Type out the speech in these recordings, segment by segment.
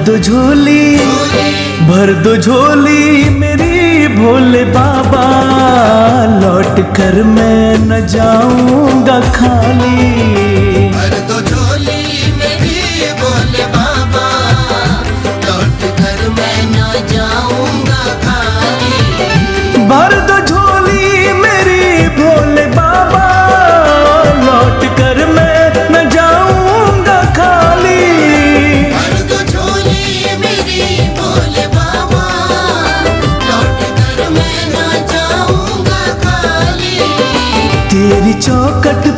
दो झोली, भर दो झोली मेरी भोले बाबा, लौट कर मैं न जाऊंगा खाली। भर दो झोली मेरी भोले बाबा, लौट कर मैं न जाऊंगा खाली। भर दो झोली मेरी भोले बाबा, लौट कर मैं न जाऊंगा खाली। भर दो झोली मेरी भोले बाबा, लौट कर मैं न जाऊंगा खाली। तेरी चौखट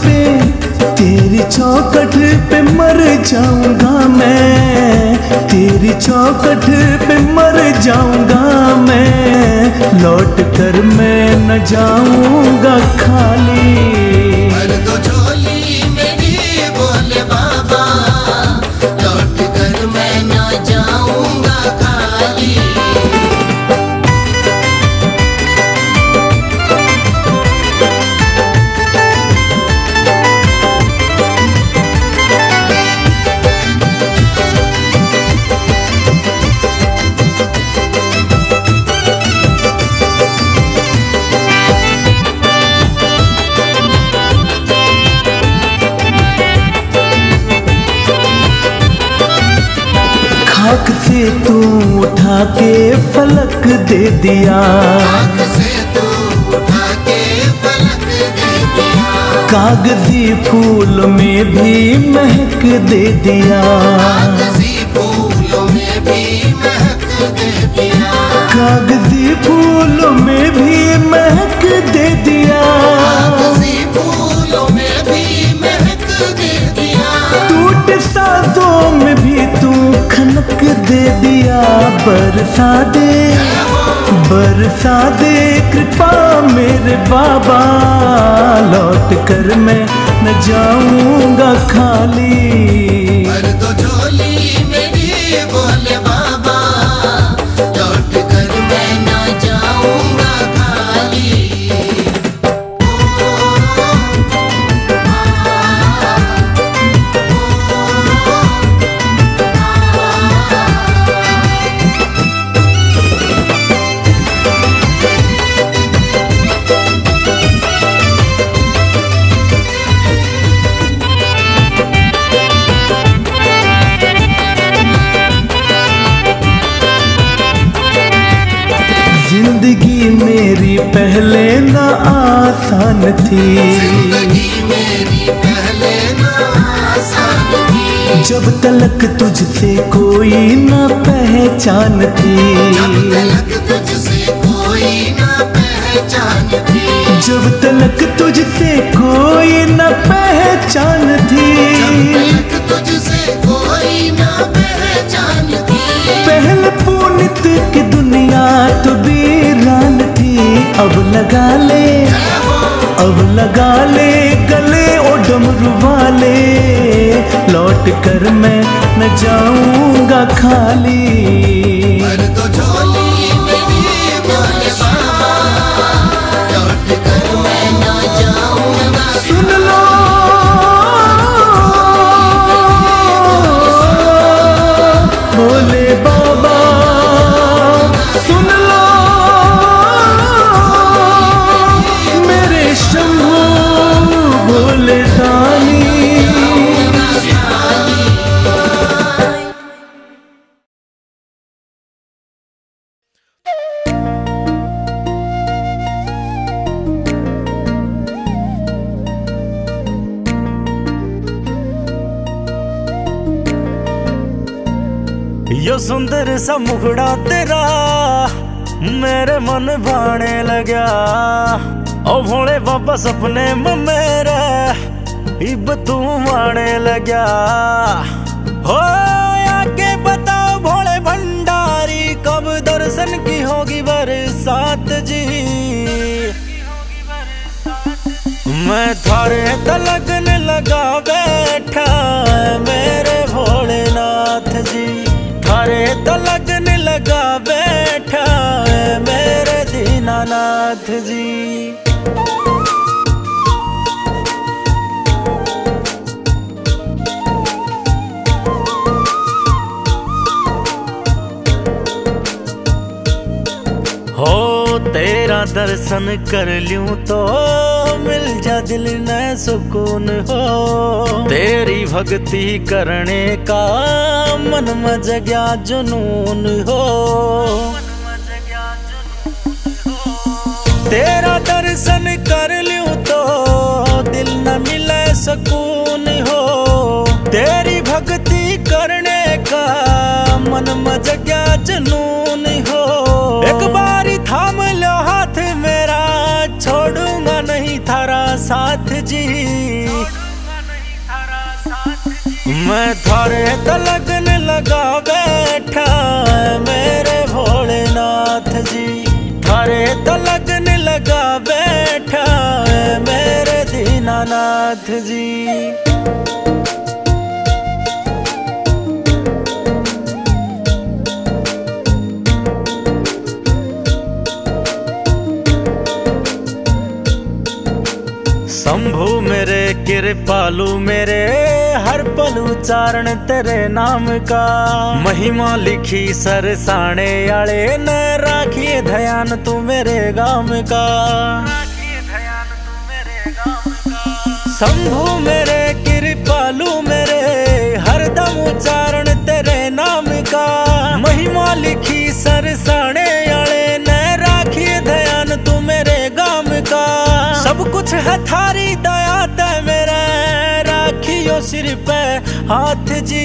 पे मर जाऊंगा मैं, तेरी चौखट पे मर जाऊंगा मैं, लौट कर मैं न जाऊंगा खाली। भर दो झोली मेरी भोले बाबा, लौट कर मैं न जाऊंगा खाली। खाक से तू उठा के फलक दे दिया, खाक से तू उठा के फलक दे दिया। कागजी फूल में भी महक दे दिया, कागजी फूलों में भी महक दे दिया। कागजी फूल में भी महक दे दिया। कागजी फूलों में भी महक दे दिया। टूट साजों में भी तू खनक दे दिया। बरसा दे कृपा मेरे बाबा, लौट कर मैं न जाऊंगा खाली। भर दो झोली मेरी भोले बाबा, लौट कर मैं न जाऊंगा खाली। जिंदगी मेरी पहले ना आसान थी, जिंदगी मेरी पहले ना आसान थी। जब तलक तुझसे कोई न पहचान थी, जब तलक तुझसे कोई ना पहचान थी। जब तलक तुझसे कोई न पहचान थी। जब तलक तुझसे कोई ना पहचान थी। पहले पुनित की दुनिया तो वीरान थी, अब लगा ले, अब लगा ले गले ओ डमरू वाले, लौट कर मैं न जाऊंगा खाली। भर दो झोली मेरी भोले बाबा, लौट कर मैं न जाऊंगा। सुन लो भोले बाबा, सुन लो मेरे शंभू भोले दानी। यो सुंदर सा मुखड़ा तेरा मेरे मन भाने लगा, ओ भोले बाबा सपने में मेरे इब तू आने लगा। हो आके बताओ भोले भंडारी, कब दर्शन की होगी बरसात जी। मैं थारे तलगने लगा बैठा मेरे भोलेनाथ जी, थारे तलगने लगा बैठा मेरे दीनानाथ जी। हो तेरा दर्शन कर लूं तो मिल जा दिल न सुकून हो। तेरी भक्ति करने का मन में जगया जुनून हो। तेरा दर्शन कर लूं तो दिल न मिले सुकून हो। तेरी भक्ति करने का मन में जगया जुनून हो। एक बारी थाम लो हाथ मेरा, छोड़ूंगा नहीं थारा साथ जी। मैं थारे तो लगन लगा बैठा मेरे भोलेनाथ जी। थारे तो लगन लगा बैठा मेरे दीनानाथ जी। शंभु मेरे कृपालु मेरे, हर पल उच्चारण तेरे नाम का। महिमा लिखी सरसाने आले न राखिए ध्यान तू मेरे गाम का। शंभु मेरे कृपालु मेरे, हरदम उच्चारण तेरे नाम का। महिमा लिखी सरसाने आले न राखिए ध्यान तू मेरे गाम का। सब कुछ है थारी दया ते मेरे, राखियो सिर पे हाथ जी।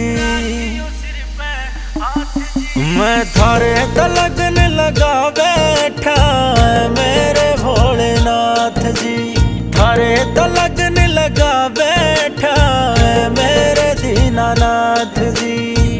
मैं थारे तो लगन लगा बैठा मेरे भोलेनाथ जी। थारे तो लगन लगा बैठा मेरे दीनानाथ जी।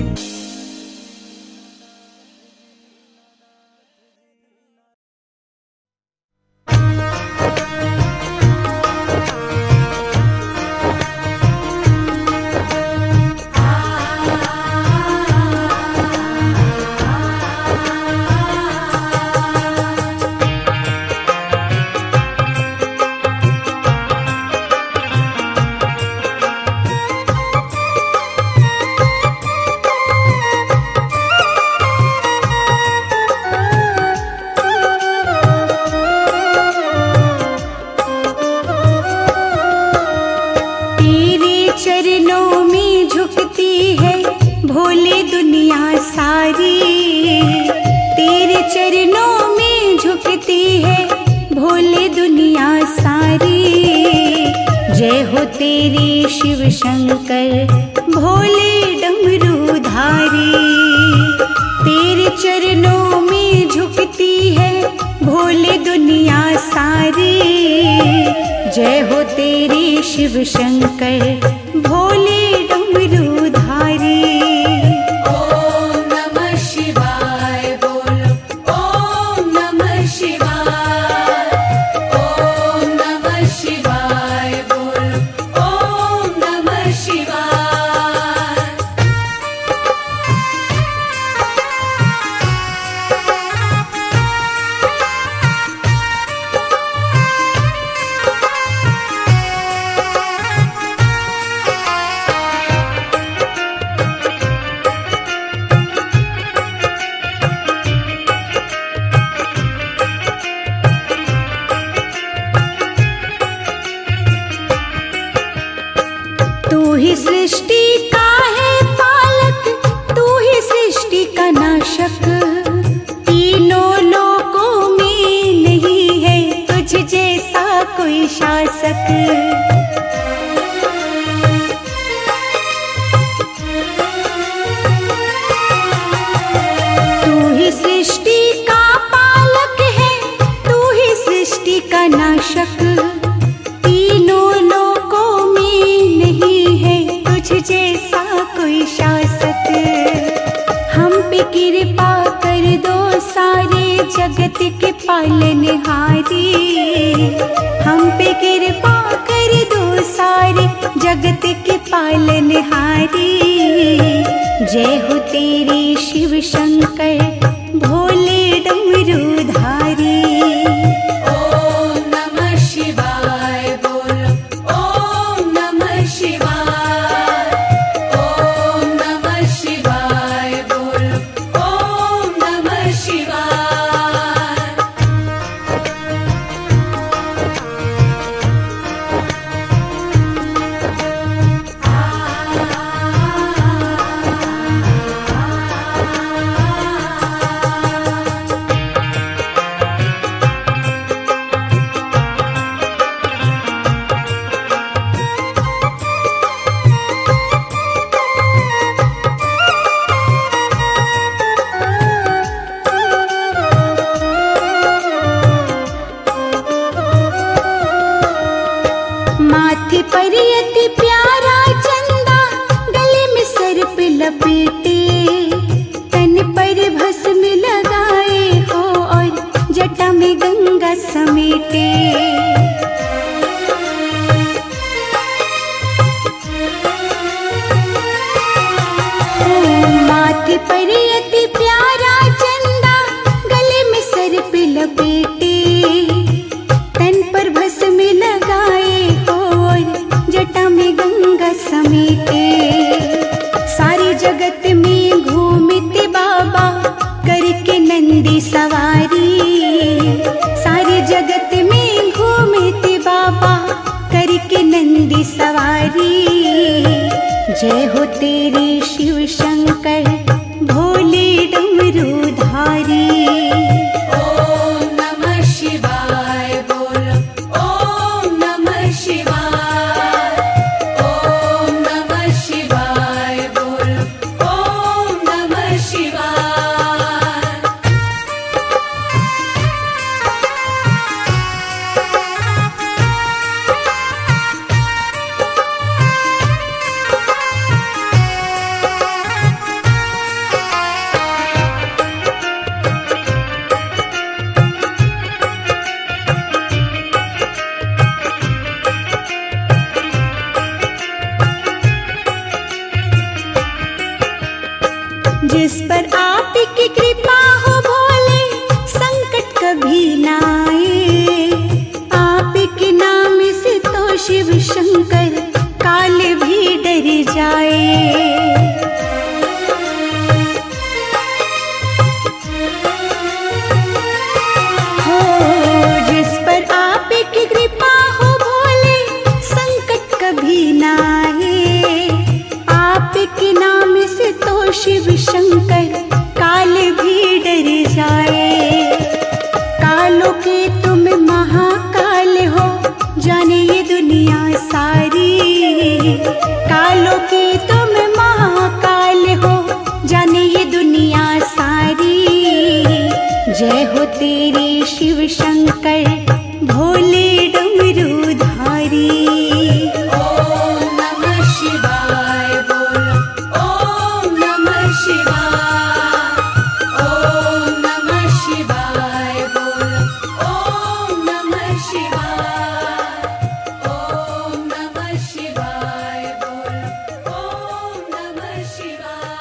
तेरी शिव शंकर भोले डमरूधारी। तेरे चरणों में झुकती है भोले दुनिया सारी। जय हो तेरी शिव शंकर भोले डमरूधारी। तू ही सृष्टि का है पालक, तू ही सृष्टि का नाशक। तीनों लोकों में नहीं है तुझ जैसा कोई शासक। तू ही सृष्टि का पालक है, तू ही सृष्टि का नाशक। जैसा कोई शासक। हम पे कृपा कर दो सारे जगत के पालनहारी। हम पे कृपा कर दो सारे जगत के पालनहारी। जय हो तेरी शिव शंकर भोले डमरूधारी। शिवाय बोलो, ओम नमः शिवाय। पर अति प्यारा चंदा गले में सर्प लपेटे, तन पर भस्म लगाए हो और जटा में गंगा समेटे। माथे पर अति प्यारा चंदा गले में सर्प लपेटे, तन पर भस्म लगाए हो और जटा में गंगा समेटे। सारे जगत में घूमते बाबा करके नंदी सवारी, सारे जगत में घूमते बाबा करके नंदी सवारी। जय हो तेरे शिव शंकर भोले डमरूधारी। ओम नमः शिवाय बोलो, ओम नमः शिवाय, ओम नमः शिवाय बोलो, ओम नमः शिवाय। जिस पर आपकी कृपा हो भोले संकट कभी ना आए, आपके नाम से तो शिव शंकर काल भी डर जाए। हो जिस पर आपकी कृपा हो भोले संकट कभी ना आए, आपके नाम से तो शिव शंकर काल भी डर जाए। कालों के तुम महाकाल हो जाने ये दुनिया सारी, कालों के तुम महाकाल हो जाने ये दुनिया सारी। जय हो तेरे शिव शंकर भोले डमरूधारी। ओम नमः शिवाय बोलो, ओम नमः शिवाय, ओम नमः शिवाय बोलो, ओम नमः शिवाय, ओम नमः शिवाय बोलो, ओम नमः शिवाय।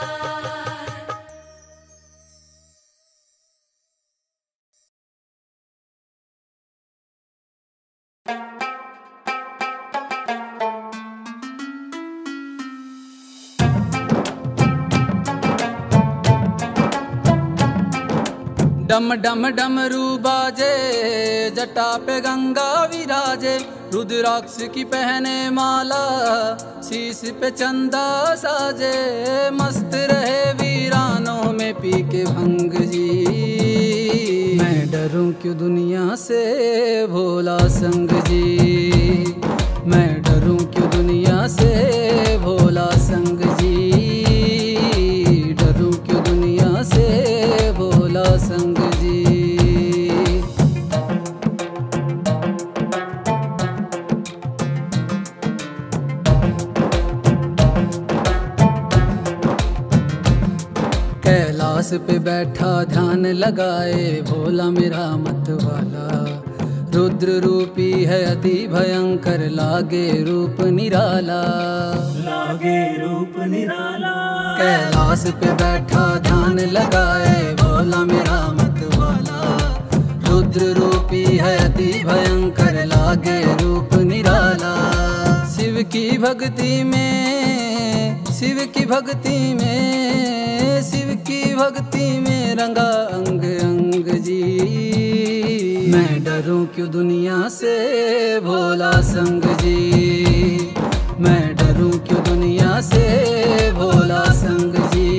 डम डम डमरू बाजे, जटा पे गंगा विराजे, रुद्राक्ष की पहने माला, शीश पे चंदा साजे। मस्त रहे वीरानों में पी के भंग जी, मैं डरूं क्यों दुनिया से भोला संग जी, मैं डरूं क्यों दुनिया से भोला संग जी, डरूं क्यों दुनिया से भोला संग जी। कैलाश पे बैठा ध्यान लगाए भोला मेरा मत वाला, रुद्र रूपी है अति भयंकर लागे रूप निराला, लागे रूप निराला। कैलाश पे बैठा ध्यान लगाए भोला मेरा मत वाला, रुद्र रूपी है अति भयंकर लागे रूप निराला। शिव की भक्ति में, शिव की भक्ति में, शिव की भक्ति में रंगा अंग अंग जी, मैं डरूं क्यों दुनिया से भोला संग जी, मैं डरूं क्यों दुनिया से भोला संग जी,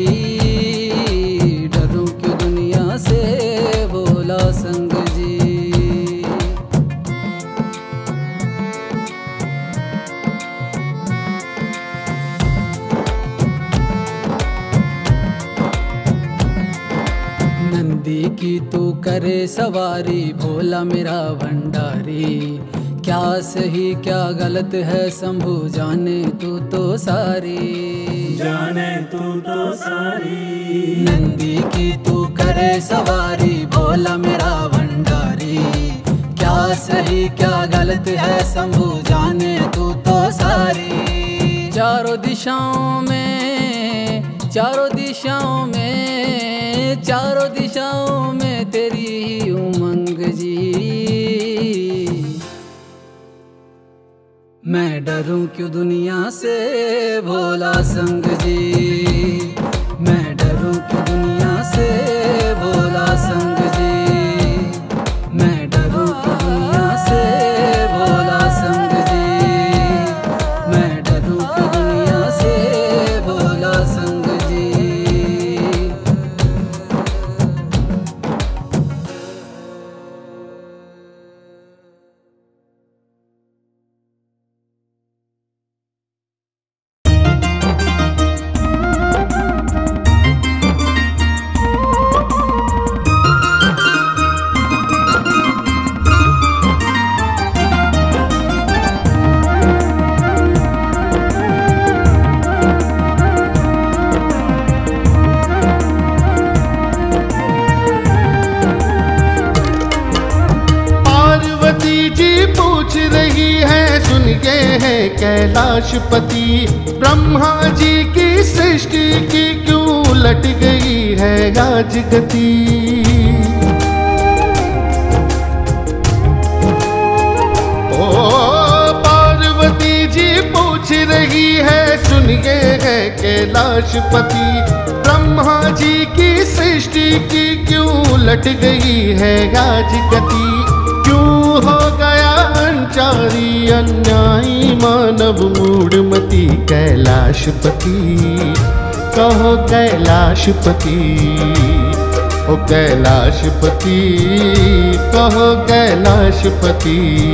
डरूं क्यों दुनिया से भोला संग जी। नंदी की तू करे सवारी भोला मेरा भंडारी, क्या सही क्या गलत है शंभू जाने तू तो सारी, जाने तू तो सारी। नंदी की तू करे सवारी भोला मेरा भंडारी। क्या सही क्या गलत है शंभू जाने तू तो सारी। चारों दिशाओं में, चारों दिशाओं में, चारों दिशाओं में तेरी ही उमंग जी। मैं डरूं क्यों दुनिया से भोला संग जी। मैं डरूं क्यों दुनिया से भोला संग जी। मैं डरूं क्यों दुनिया से भोला संग जी। मैं डरूं क्यों दुनिया से भोला संग जी। कैलाशपति ब्रह्मा जी की सृष्टि की क्यों लट गई है आज गति। ओ पार्वती जी पूछ रही है सुनिए है कैलाशपति ब्रह्मा जी की सृष्टि की क्यों लट गई है आज गति। क्यों हो गया अंचारी अन्यायी मानव मूढ़मती कैलाशपति। कहो कैलाशपति ओ कैलाशपति कहो कैलाशपति।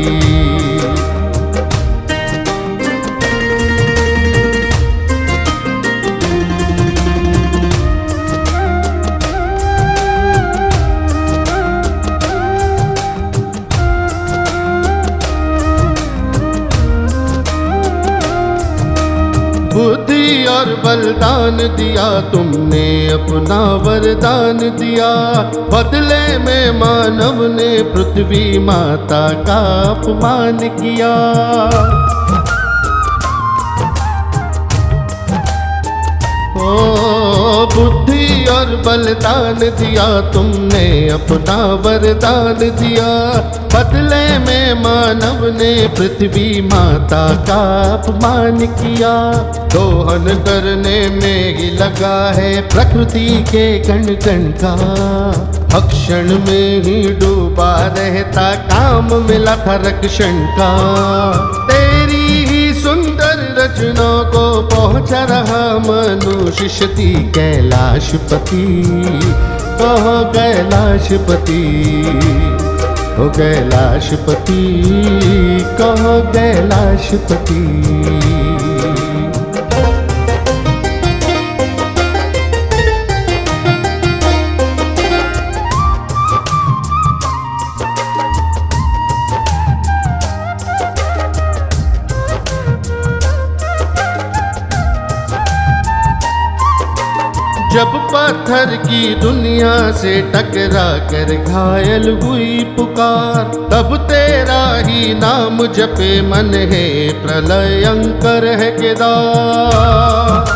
बुद्धि और बलदान दिया तुमने अपना वरदान दिया। बदले में मानव ने पृथ्वी माता का अपमान किया। ओ बुद्धि और बलदान दिया तुमने अपना वरदान दिया। बदले में मानव ने पृथ्वी माता का अपमान किया। दोहन करने में ही लगा है प्रकृति के कण कण का। अक्षण में ही डूबा रहता काम मिला था रक्षण का। तेरी ही सुंदर रचना को पहुंचा रहा मनुष्य शती कैलाशपति। कहो कैलाशपति ओ कैलाशपति कहो कैलाशपति। जब पत्थर की दुनिया से टकरा कर घायल हुई पुकार। तब तेरा ही नाम जपे मन है प्रलयंकर है केदार।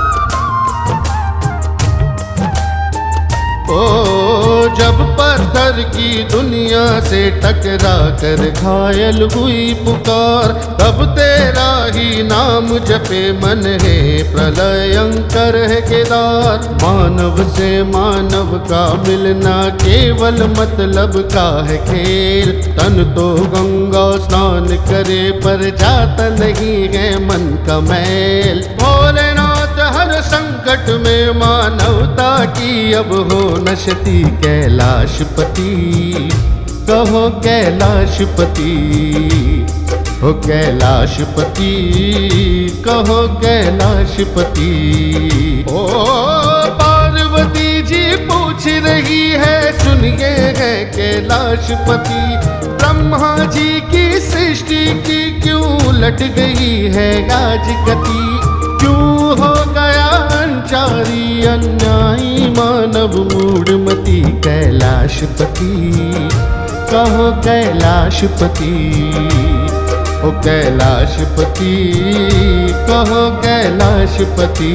ओ जब पत्थर की दुनिया से टकरा कर घायल हुई पुकार। तब तेरा ही नाम जपे मन है प्रलयंकर है केदार। मानव से मानव का मिलना केवल मतलब का है खेल। तन तो गंगा स्नान करे पर जाता नहीं है मन का मैल। भोलेनाथ हर संकट में मानवता की अब हो नशती कैलाशपति। कहो कैलाशपति हो कैलाशपति कहो कैलाशपति। ओ पार्वती जी पूछ रही है सुन ये है कैलाशपति। ब्रह्मा जी की सृष्टि की क्यों लट गई है आज गति, क्यों हो गया अंचारी अन्यायी मानव मूढ़मती। कैलाशपति कहो कैलाशपति, ओ कैलाशपति कहो कैलाशपति।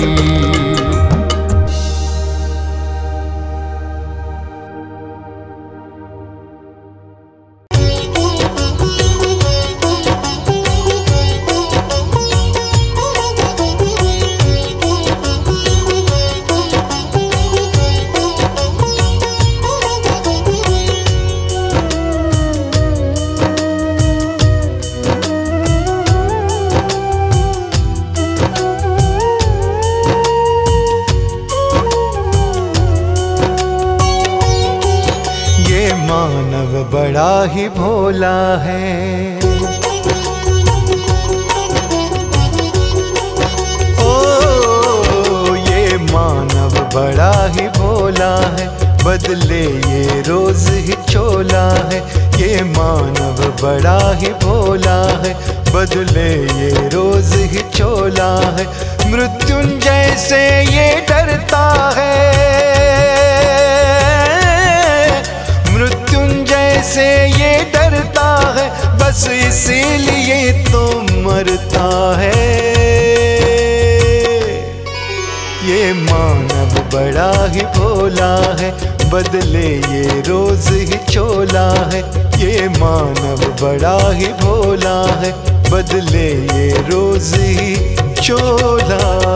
बड़ा ही भोला है, ओ ये मानव बड़ा ही भोला है, बदले ये रोज ही चोला है। ये मानव बड़ा ही भोला है, बदले ये रोज ही चोला है। मृत्युंजय से ये डरता है, से ये डरता है, बस इसीलिए तो मरता है। ये मानव बड़ा ही भोला है, बदले ये रोज ही चोला है। ये मानव बड़ा ही भोला है, बदले ये रोज ही चोला।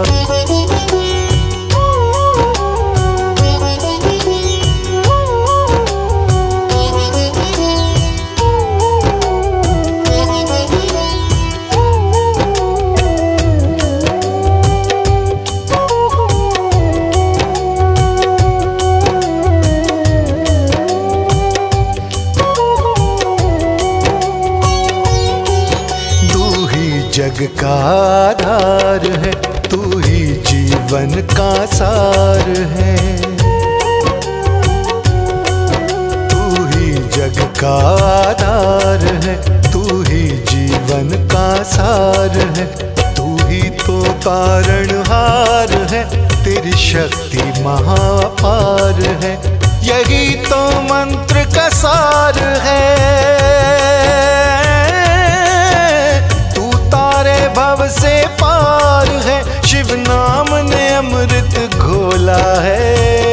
जग का आधार है, तू ही जीवन का सार है। तू ही जग का आधार है, तू ही जीवन का सार है। तू ही तो तारणहार है, तेरी शक्ति महापार है। यही तो मंत्र का सार है, भव से पार है। शिव नाम ने अमृत घोला है।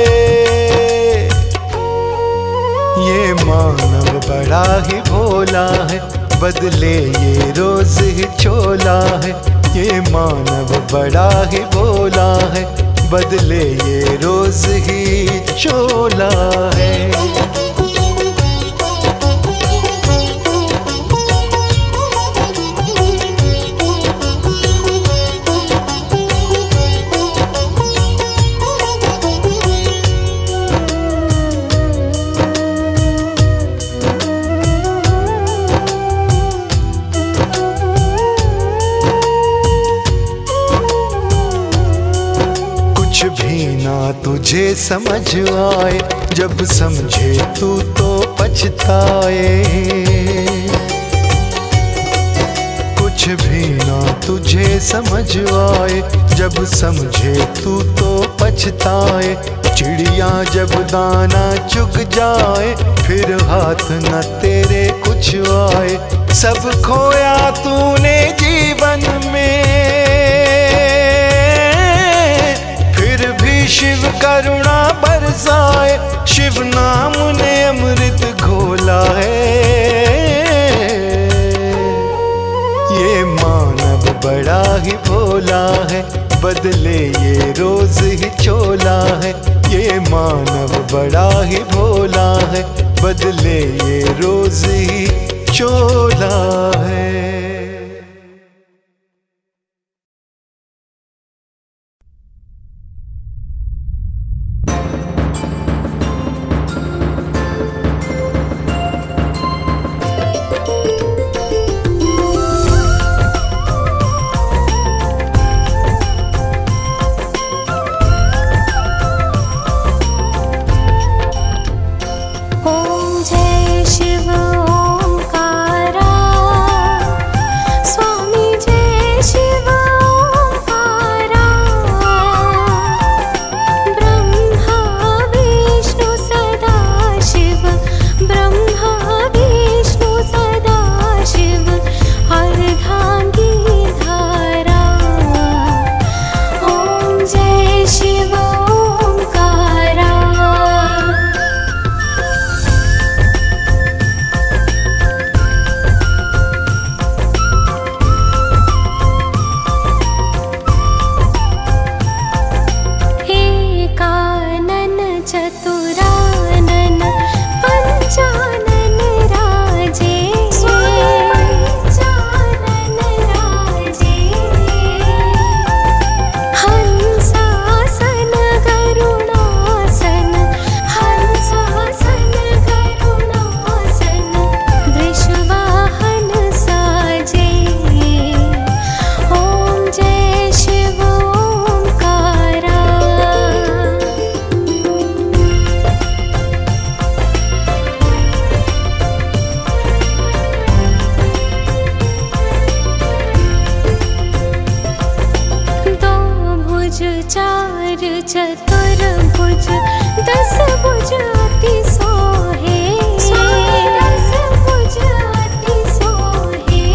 ये मानव बड़ा ही भोला है, बदले ये रोज ही चोला है। ये मानव बड़ा ही भोला है, बदले ये रोज ही चोला है। तुझे समझ आए, जब समझे तू तो पछताए। कुछ भी ना तुझे समझ आए, जब समझे तू तो पछताए। चिड़िया जब दाना चुग जाए, फिर हाथ न तेरे कुछ आए। सब खोया तूने जीवन में, शिव करुणा बरसाए। शिव नाम ने अमृत घोला है। ये मानव बड़ा ही भोला है, बदले ये रोज ही चोला है। ये मानव बड़ा ही भोला है, बदले ये रोज ही चोला है। चतुर्भुज 10 भुज अति सोहे, 10 भुज अति सोहे।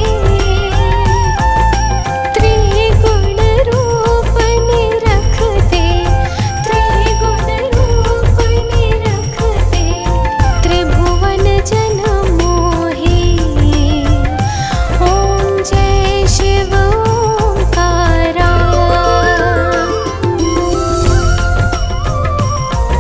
त्रिगुण रूप निरखते, त्रिगुण रूप निरखते, त्रिभुवन जन मोहे। ओम जय शिव ओंकारा।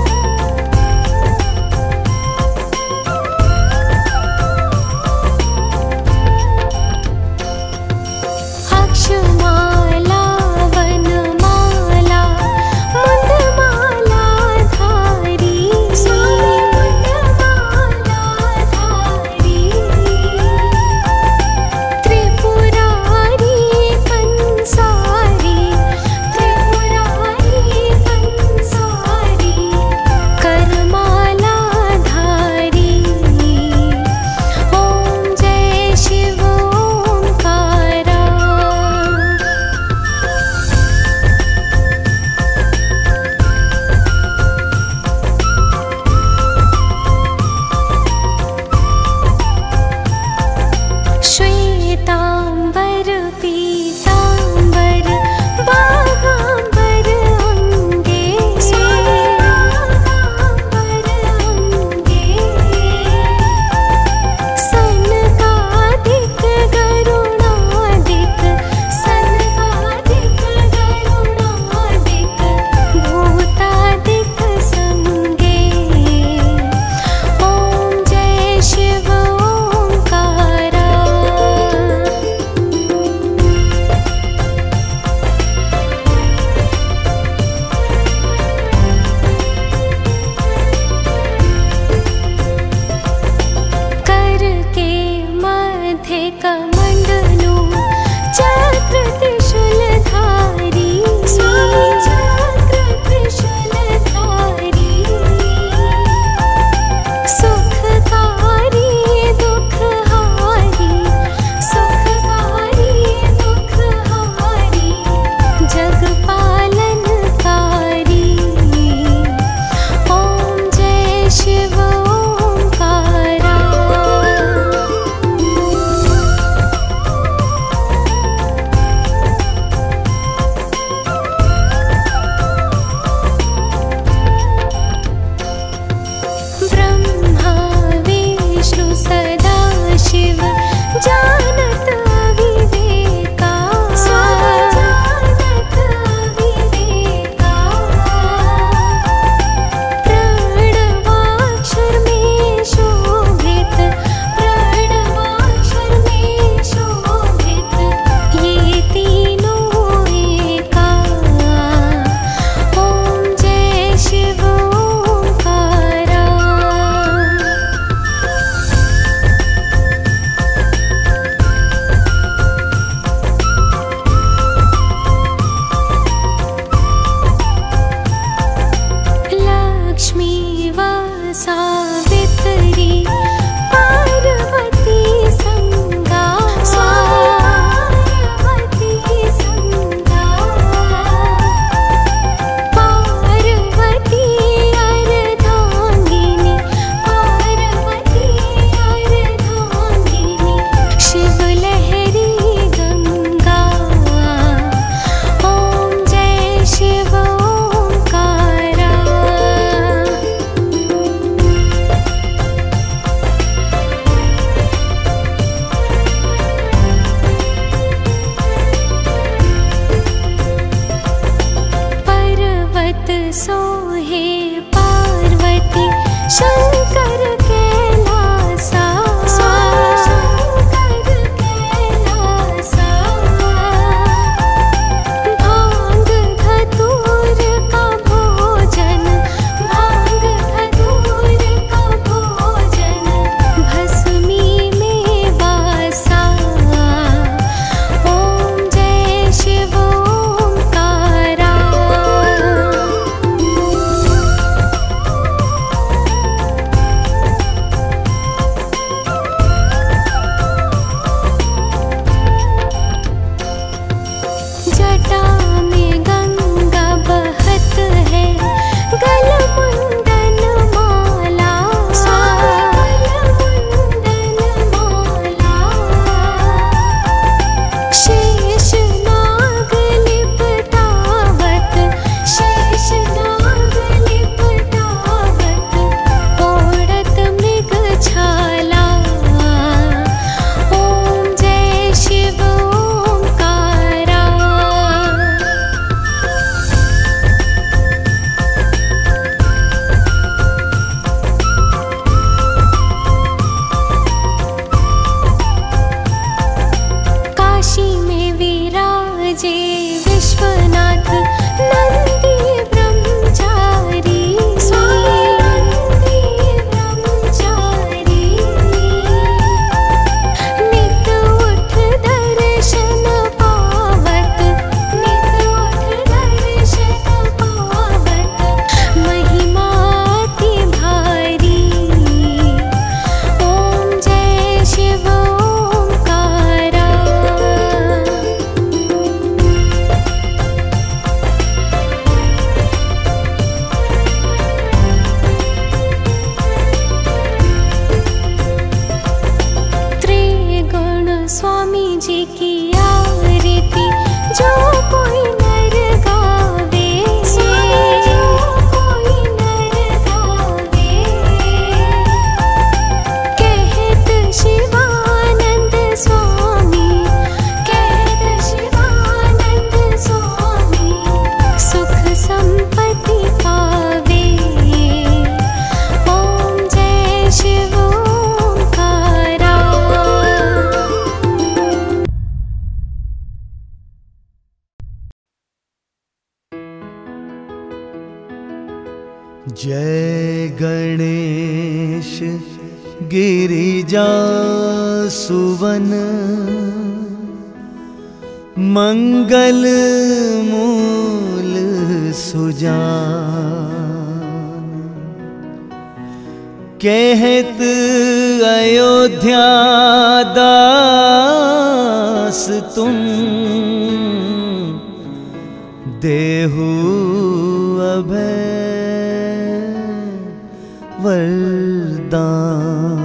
जी की आरती जो कोई नर गावे, जो कोई नर गावे। कहत शिवानंद स्वामी, कहत शिवानंद स्वामी, सुख संपत्ति पावे। ओम जय शिव ओंकारा। जय गणेश गिरिजा सुवन, मंगल मूल सुजान। कहत अयोध्या दास तुम, देहु अभय वरदान।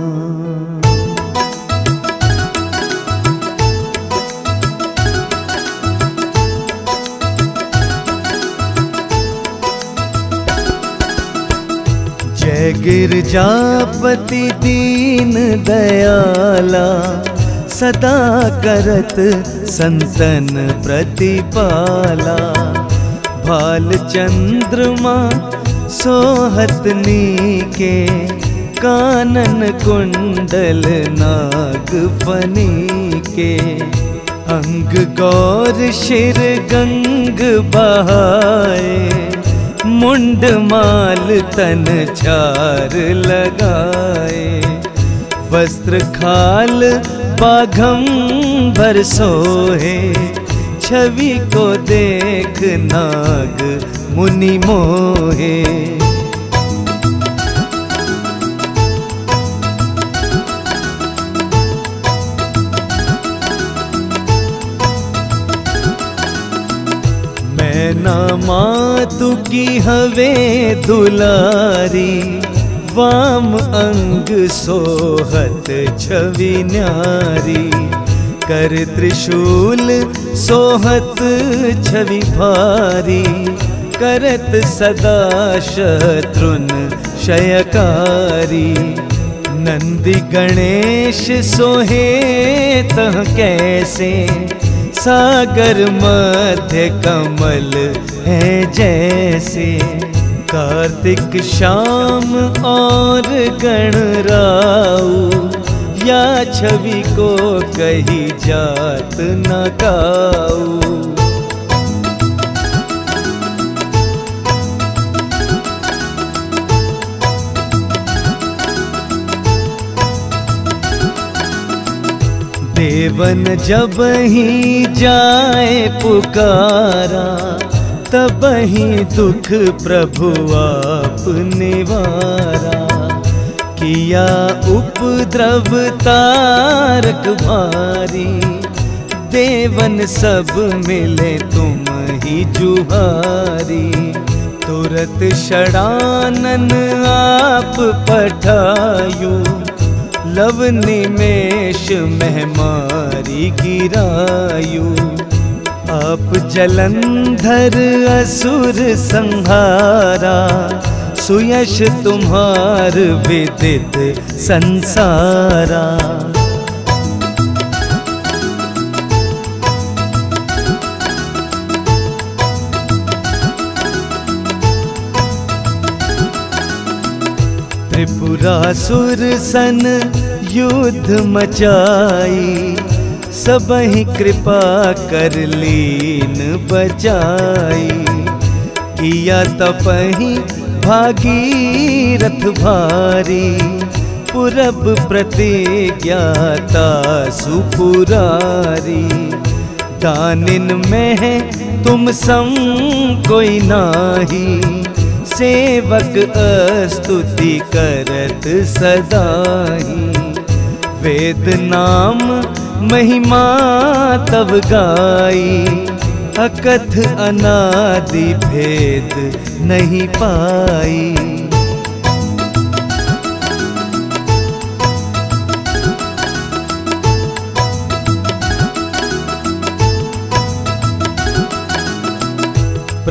जय गिरजापति दीन दयाला, सदा करत संतन प्रतिपाला। भाल चंद्रमा सोहत नीके, कानन कुंडल नाग फनी के। अंग गौर शिर गंग बहाए, मुंड माल तन चार लगाए। वस्त्र खाल बाघंबर सोहे, छवि को देख नाग मुनि मोहे। मैना मातु की हवे दुलारी, वाम अंग सोहत छवि न्यारी। कर त्रिशूल सोहत छवि भारी, करत सदा शत्रुन क्षयकारी। नंदी गणेश सोहे तह कैसे, सागर मध्य कमल है जैसे। कार्तिक शाम और गणराऊ, या छवि को कही जात न काऊ। देवन जब ही जाए पुकारा, तब ही दुख प्रभु आप निवारा। किया उपद्रव तारक भारी, देवन सब मिले तुम ही जुहारी। तुरत षडानन आप पठायु, लव निमेष महमारी गिरायु। आप जलंधर असुर संहारा, सुयश तुम्हार विदित संसारा। त्रिपुरासुर सन युद्ध मचाई, सबहि कृपा कर लीन बचाई। किया तपहि भागीरथ भारी, पुरब प्रतिज्ञाता सुपुरारी। दानिन में है तुम सम कोई नाही, सेवक स्तुति करत सदाही। वेद नाम महिमा तब गाई, अकथ अनादि भेद नहीं पाई।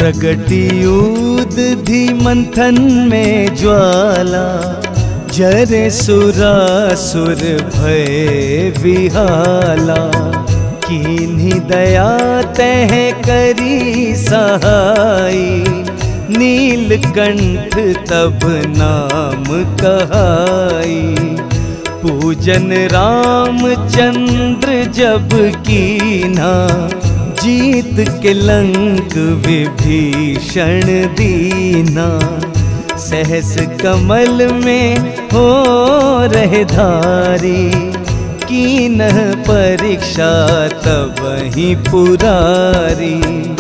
प्रगटियूद धी मंथन में ज्वाला, जरे सुरासुर भय विहाला। कीन्ही दया तह करी सहाई, नीलकंठ तब नाम कहाई। पूजन रामचंद्र जब कीना, जीत के लंक विभीषण दीना। सहस कमल में हो रहे धारी, कीन्ह परीक्षा तब ही पुरारी।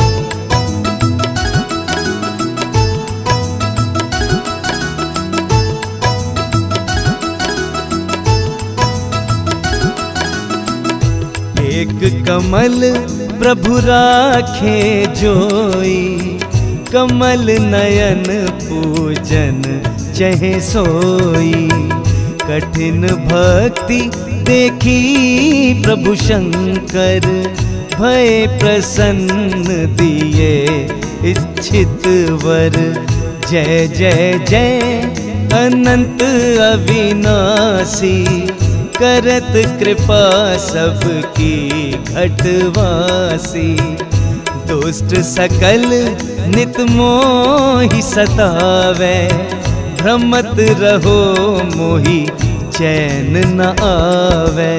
एक कमल प्रभु राखे जोई, कमल नयन पूजन चहे सोई। कठिन भक्ति देखी प्रभु शंकर, भय प्रसन्न दिए इच्छित वर। जय जय जय अनंत अविनाशी, करत कृपा सबकी घटवासी। दुष्ट सकल नित मोहि सतावे, भ्रमत रहो मोहि चैन न आवे।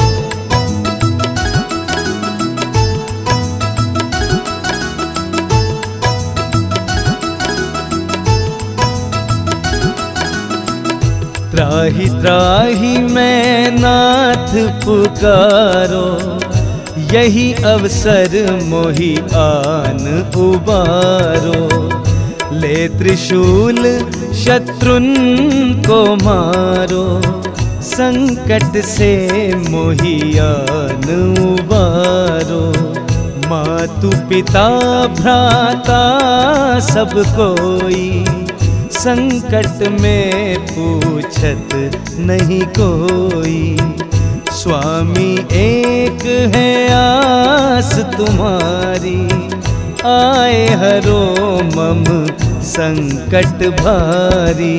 त्राहि त्राहि मैं नाथ पुकारो, यही अवसर मोहि आन उबारो। ले त्रिशूल शत्रुन को मारो, संकट से मोहि आन उबारो। मातु पिता भ्राता सब कोई, संकट में पूछत नहीं कोई। स्वामी एक है आस तुम्हारी, आए हरो मम संकट भारी।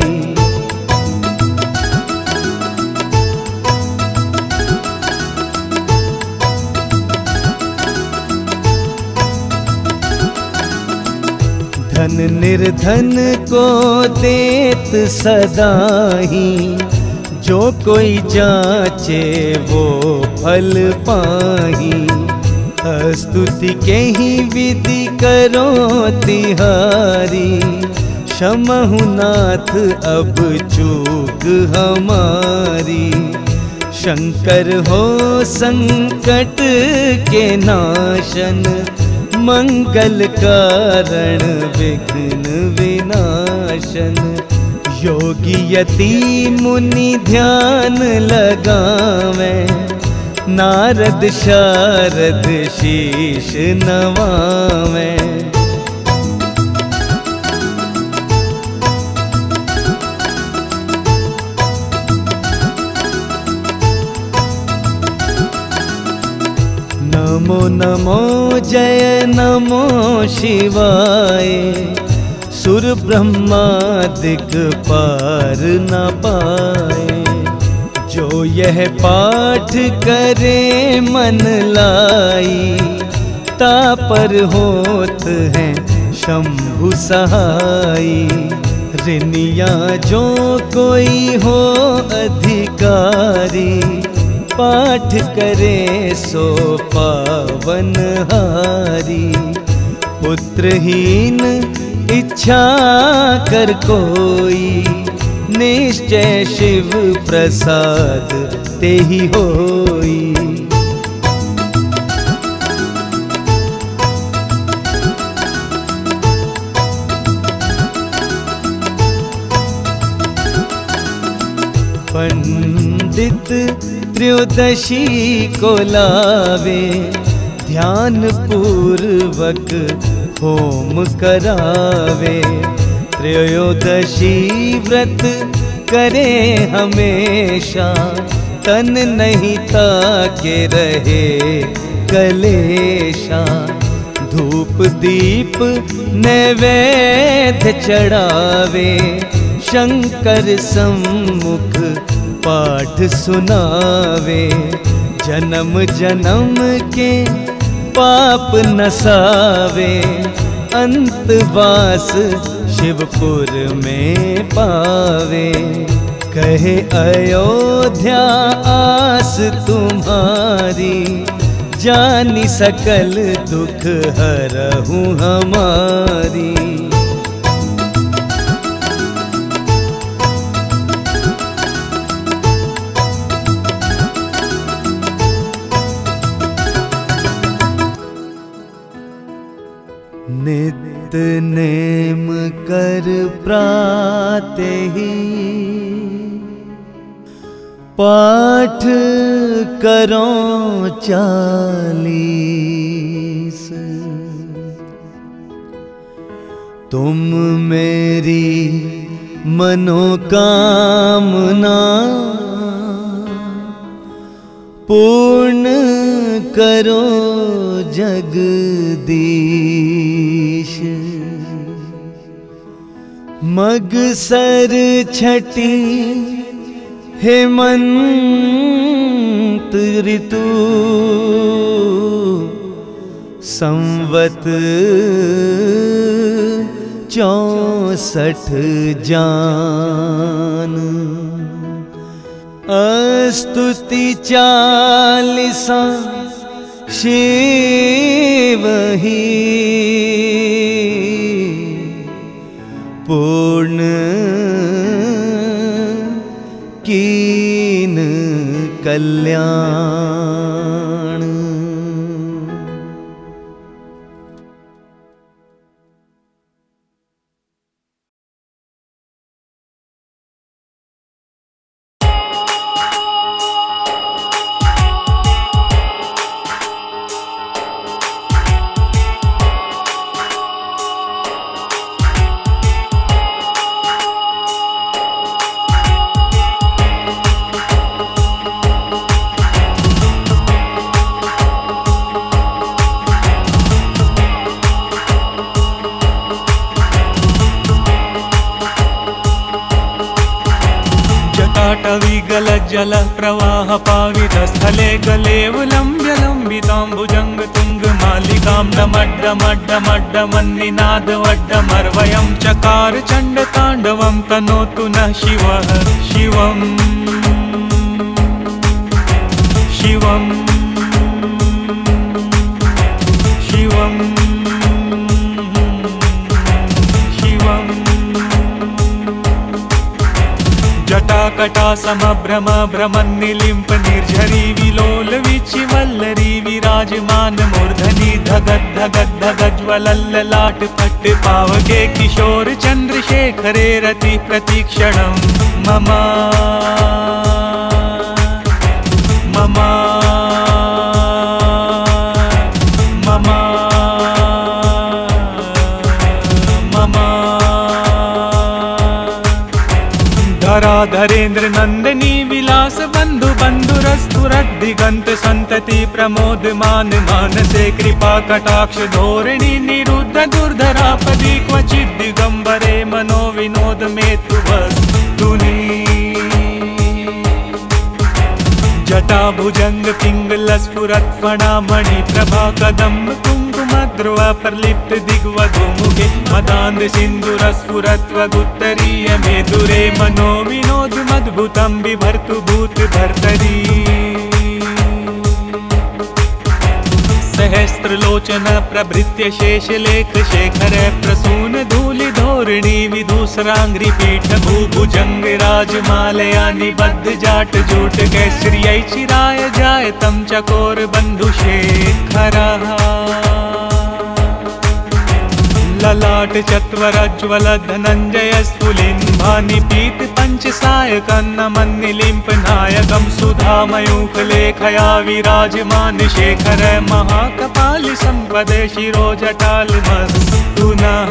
धन निर्धन को देत सदाही, जो कोई जाचे वो फल पाही। स्तुति के ही विधि करो तिहारी, क्षमहु नाथ अब चूक हमारी। शंकर हो संकट के नाशन, मंगल कारण विघ्न विनाशन। योगी यति मुनि ध्यान लगावे, नारद शारद शीश नवावे। नमो नमो जय नमो शिवाय, सुर ब्रह्मादिक पार न पाए। जो यह पाठ करे मन लाई, तापर होत हैं शंभु सहाई। ऋनिया जो कोई हो अधिकारी, पाठ करे सो पावन हारी। पुत्रहीन इच्छा कर कोई, निश्चय शिव प्रसाद तेहि होई। पंडित त्रयोदशी को लावे, ध्यान पूर्वक होम करावे। त्रयोदशी व्रत करे हमेशा, तन नहीं ताके रहे कलेशा। धूप दीप नैवेद्य चढ़ावे, शंकर सम्मुख पाठ सुनावे। जन्म जन्म के पाप नसावे, अंतवास शिवपुर में पावे। कहे अयोध्या आस तुम्हारी, जानी सकल दुख हरहूँ हमारी। नित नेम कर प्रातहि पाठ करो 40। तुम मेरी मनोकामना पूर्ण करो जगदीश। मगसर छठी हेमंत ऋतु, संवत 64 जान। स्तुति 40 शिव ही, पूर्ण कीन कल्याण। जल प्रवाह पावित स्थले गलेवलंब्य लंबितांबुजंग तुंग मालिकां डमड्डमड्डमड्डमन्निनाद वड्डमर्वयं चकार चंड तांडवं तनोतु नः शिवः शिवं शिवं शिवं शिवं। जटाकटा समभ्रम भ्रमन्निलिम्प निर्झरी विलोल विचिवल्लरी विराजमान मूर्धनि धगद् धगद् धगज्वलल्ललाट पट्ट पावके किशोर चंद्रशेखरे रति प्रतीक्षणं मम मम मम धराधरेन्द्र नंदनी विलास बंधु बंधुरस्तुरदिगंत संतति प्रमोदमान मानसे कृपा कटाक्ष धोरणी निरुद्ध दुर्धरापदी क्वचित् दिगंबरे मनो विनोद में तु वस्तुनि। जटा भुजंग पिंगल स्फुरत् फणामणि प्रभा कदम्ब कुंकुमद्रुव प्रलिप्त दिग्वधूमुखे मदान्ध सिन्दूरस्फुरत्वगुत्तरीय मेदुरे मनो विनोदमद्भुतं बिभर्तु भूत भर्तरी। सहस्त्रलोचन प्रभृत्य शेषलेख शेखर प्रसून धूलि धोरणी विधूसरांग्रि पीठ भूभुजंग राजमालया निबद्ध जाट जूट कैसरियै चिराय जायतं चकोर बंधु शेखरः। ललाट चत्वरज्वल धनंजय स्फुलिन्भानि पीत पंचसायकन्नमन्निलिम्प नायकं सुधामयूख लेखया विराजमान शेखर महाकपालि संपद शिरोजटालमस्तु नः।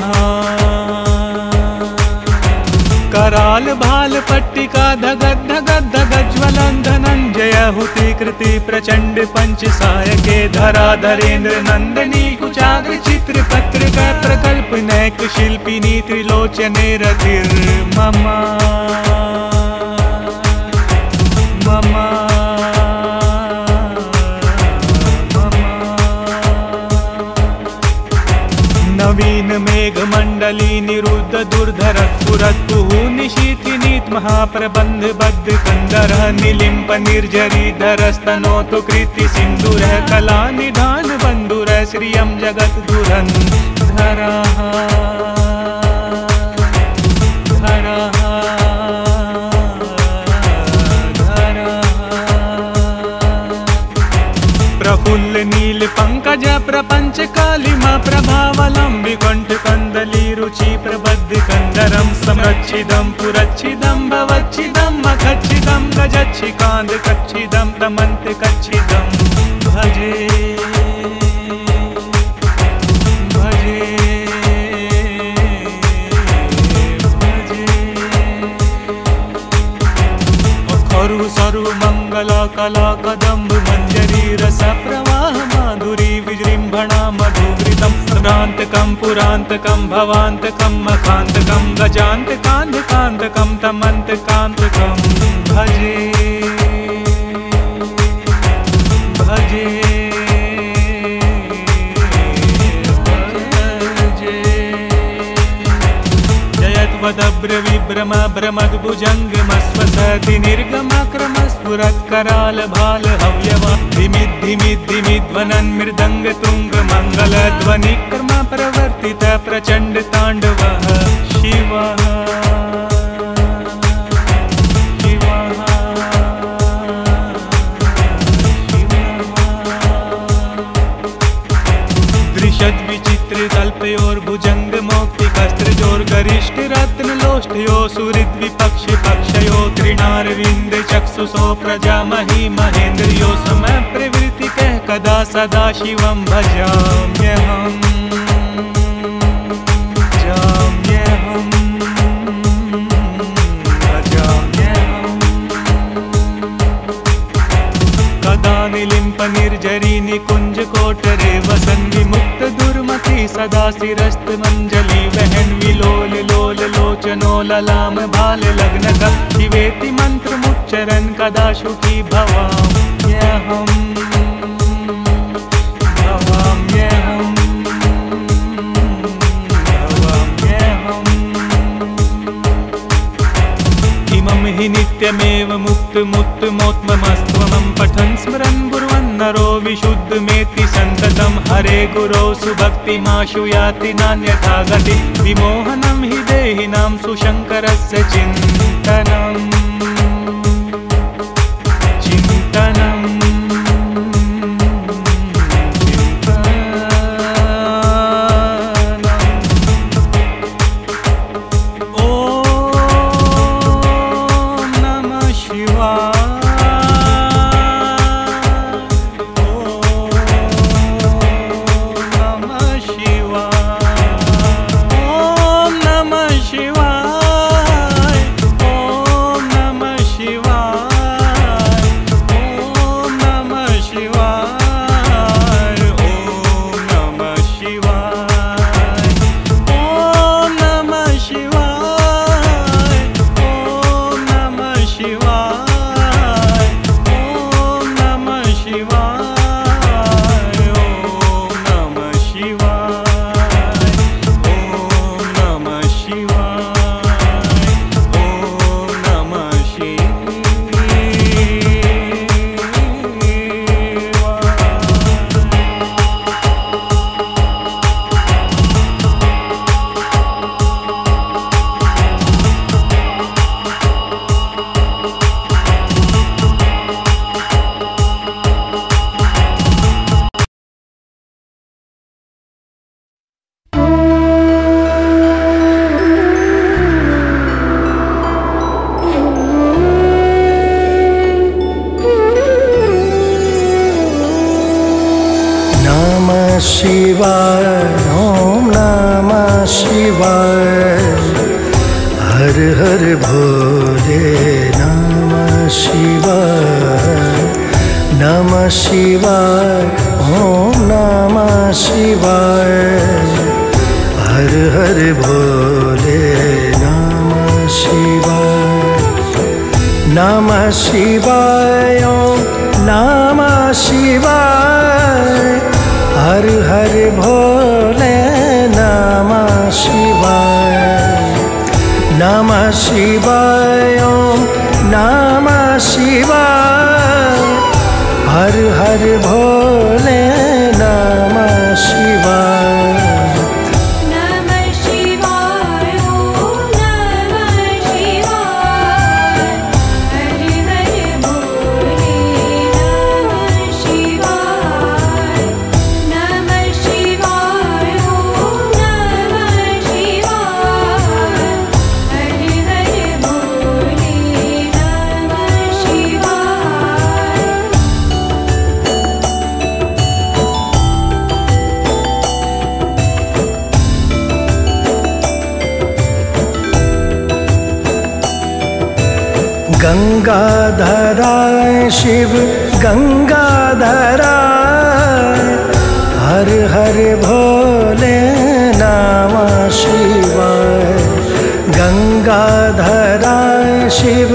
कराल भाल पट्टिका धगद् धगद् धगज्वलन् धनंजय हुति कृति प्रचंड पंच सायके धराधरेन्द्र नंदनी कुचाग्र चित्र पत्रिका प्रकल्प नैक शिल्पिनी त्रिलोचने रतिर् ममा ममा नवीन मेघ मंडली निरुद्ध दुर्धर पुरत्कुः निशीथिनीत महाप्रबंध बद्ध कंदर निलिंप निर्जरी धरस्तनोतु कृति सिंधुर कला निधान बंधुर श्रियम जगत धुरन धरा प्रफुल्ल नील पंकज प्रपंच कालिमा प्रभावलंबि कंठ कंदली रुचि प्रबद्ध कंदरम संरक्षिदम पुरच्छिदम भवच्छिदम मखच्छिदम गजच्छिकांद कच्छिदम तमंत कच्छिदम भजे भजे खरु सरु मंगला कला कदम्ब मंजरी रस प्रवाह माधुरी विजृंभणा मधुवृतम प्रांतकम पुरांतकम भवांतकम मखांतकम गजांतकांतकांतकम तमंतकांतकम भजे भजे जयत्वदभ्र विभ्रम भ्रमद्भुजङ्गमस्वसति निर्गमक्रमस्फुरत्कराल भाल हव्यवा धिमिद्धिमिद्धिमिध्वनन् मृदङ्ग तुङ्ग मङ्गलध्वनिक्रम प्रवर्तित प्रचण्ड ताण्डवः शिवः तल्पयोर्भुजंग मौक्तिकस्त्रजोर गरिष्ठ रत्न लोष्टयो सुहृद विपक्ष पक्षयो तृणारविंद चक्षुषो प्रजामहि महेन्द्रियो समय प्रवृत्ति कह कदा सदा शिवं भजाम्यहम् कदा निलिंप निर्जरी निकुंज कोटरे वसन विमुक्त दुर्मति सदा सिरस्त मंजलि वहन विलोल लोल लोचनो ललाम भाल लग्न का शिवेति मंत्र मुच्चरन कदा शुकी भवाम्यहम् भवाम्यहम् भवाम्यहम् इमं हि नित्यमेव मुक्त मुक्त मोत्ममस्त्वमं पठन् स्मरन् कुर्वन् नरो विशुद्धमेति सन्ततं हरे गुरो सुभक्तिमाशु याति नान्यथा गति विमोहनं हि देहिनां सुशङ्करस्य चिन्तनम् चिन्तनम् शिवाय ओम नमः शिवाय हर हर भोले नमः शिवाय नमः शिवाय, ओम नमः शिवाय। हर हर भोले नमः शिवाय। नमः शिवाय, ओम नमः शिवाय। हर हर भोले नमः शिवाय। नमः शिवाय, ओम नमः शिवाय। हर हर भोले नमः शिवाय। नमः शिवाय, ओम नमः शिवाय। हर हर भोले नमः शिवाय। नमः शिवाय, ओम नमः शिवाय। हर हर भोले नमः शिवाय। गंगाधराय शिव गंगाधराय। हर हर भोले नमः शिवाय। गंगाधराय शिव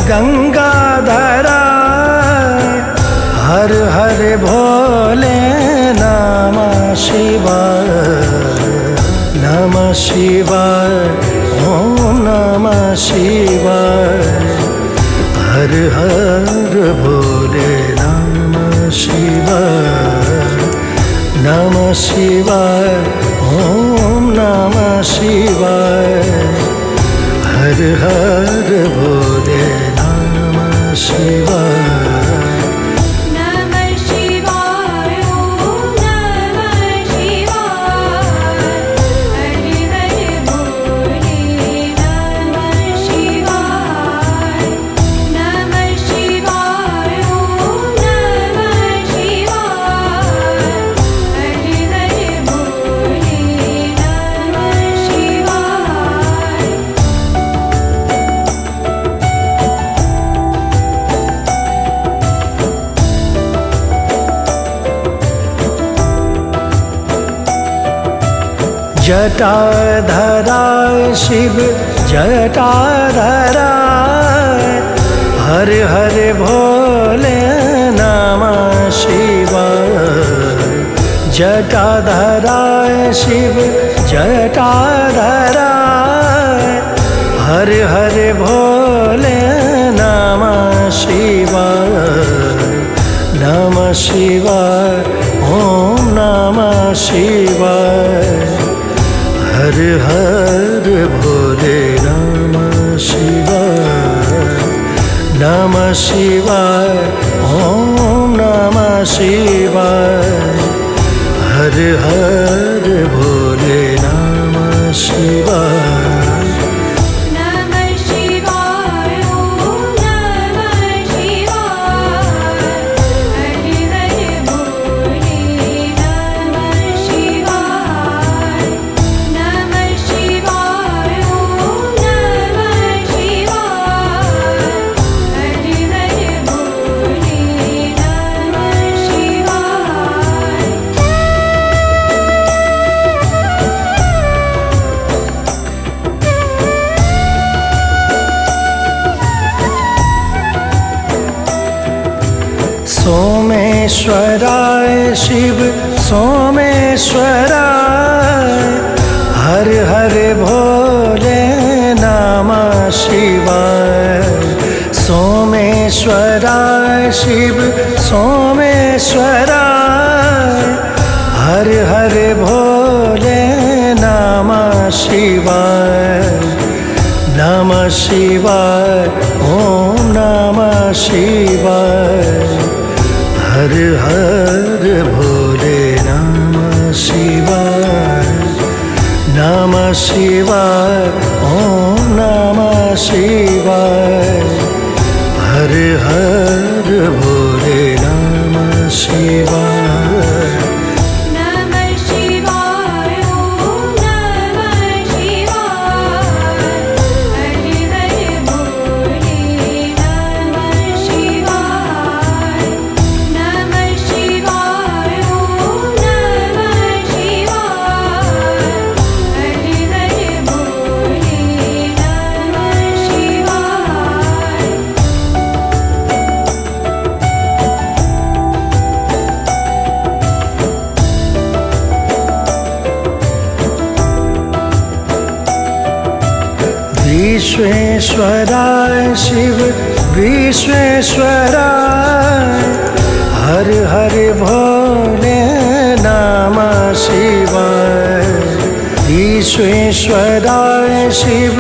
गंगाधराय। हर हर भोले नमः शिवाय। नमः शिवाय, ओम नमः शिवाय। हर हर भोले नमः शिवाय। नमः शिवाय, ओम नमः शिवाय। हर हर भोले नमः शिवाय। नमः शिवाय, ओम नमः शिवाय। हर हर भोले नमः शिवाय। नमः शिवाय, ओम नमः शिवाय। हर हर भोले नमः शिवाय। जटाधराय शिव जटाधराय। हर हर भोले नमः शिवाय। जटाधराय शिव जटाधराय। हर हर भोले नमः शिवाय। नमः शिवाय, ओम नमः शिवाय। हर हर भोले नमः शिवाय। नमः शिवाय, ओम नमः शिवाय। हर हर भोले नमः शिवाय। नमः शिवाय, ओम नमः शिवाय। हर हर भोले नमः शिवाय। नमः शिवाय, ओम नमः शिवाय। हर हर भोले नमः शिवाय। सोमेश्वराय शिव सोमेश्वराय। हर हर भोले नमः शिवाय। सोमेश्वराय शिव सोमेश्वराय। हर हर भोले नमः शिवाय। नमः शिवाय, ओम नमः शिवाय। हर हर भोले नमः शिवाय। नमः शिवाय, ओम नमः शिवाय। हर हर भोले नमः शिवाय। नमः शिवाय, ओम नमः शिवाय। हर हर भोले नमः शिवाय। विश्वेश्वराय शिव विश्वेश्वराय, हर हर भोले नमः शिवाय। विश्वेश्वराय शिव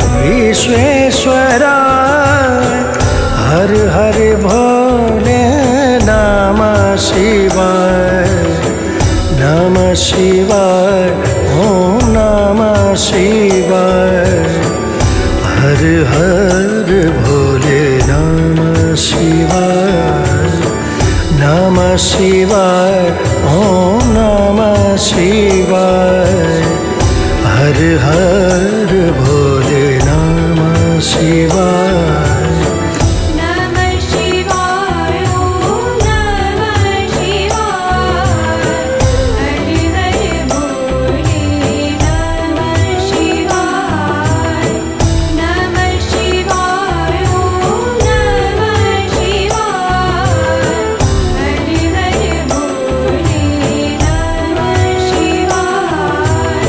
विश्वेश्वराय, हर हर भोले नमः शिवाय। नमः शिवाय ओम नमः शिवाय, हर हर भोले नमः शिवाय। नमः शिवाय ओम नमः शिवाय, हर हर भोले नमः शिवाय। नमः शिवाय ओम नमः शिवाय, हर हर भोले नमः शिवाय। नमः शिवाय ओम नमः शिवाय, हर हर भोले नमः शिवाय।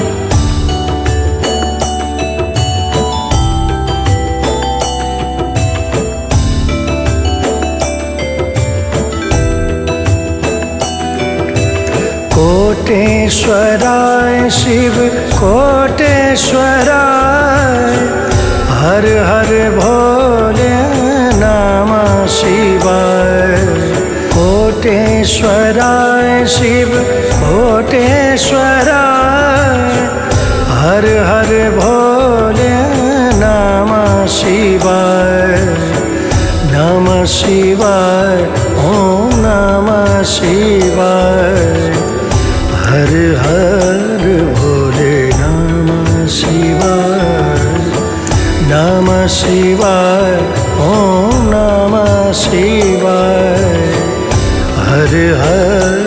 कोटेश्वराय शिव कोटेश्वराय, हर हर भोले नमः शिवाय। कोटेश्वराय शिव कोटेश्वराय, हर हर भोले नमः शिवाय। नमः शिवाय ओम नमः शिवाय, हर हर भोले नमः शिवाय। नमः शिवाय ओम नमः शिवाय, हर हर